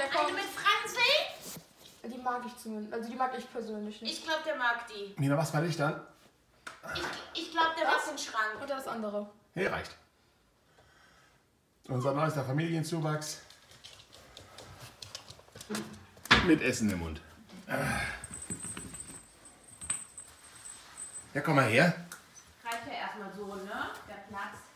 Eine mit Franzi? Die mag ich zumindest. Also die mag ich persönlich nicht. Ich glaube, der mag die. Nina, was war ich dann? Ich glaube, der macht den Schrank. Oder das andere. Hier reicht. Unser neuester Familienzuwachs. Mit Essen im Mund. Ja, komm mal her. Reicht ja erstmal so, ne? Der Platz.